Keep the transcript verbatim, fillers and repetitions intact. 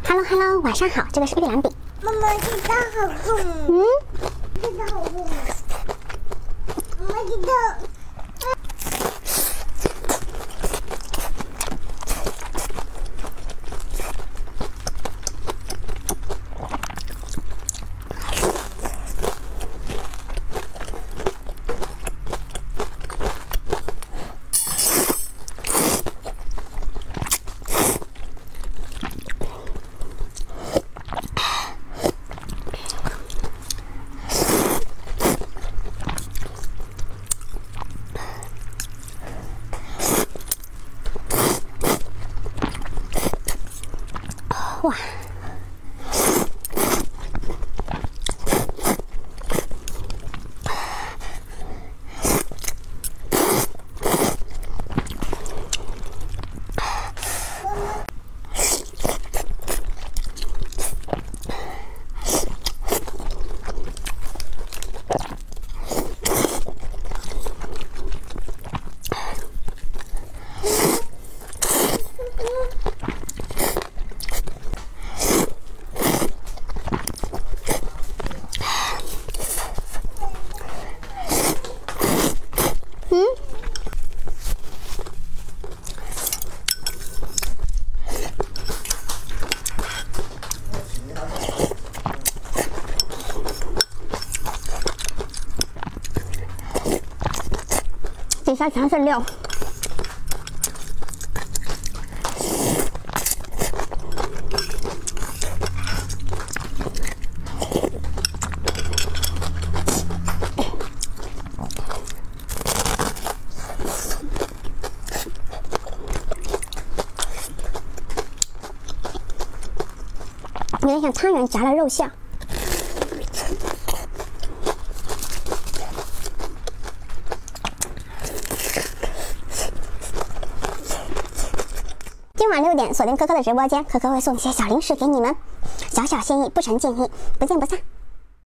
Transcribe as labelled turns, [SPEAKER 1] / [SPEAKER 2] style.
[SPEAKER 1] Hello Hello， 晚上好，这个是玉兰饼。
[SPEAKER 2] 妈妈，这个好重。
[SPEAKER 1] 嗯，
[SPEAKER 2] 这个好重。妈妈，这个。
[SPEAKER 1] 哇！嗯，底下全是料。 有点像汤圆夹了肉馅。今晚六点锁定可可的直播间，可可会送一些小零食给你们，小小心意，不成敬意，不见不散。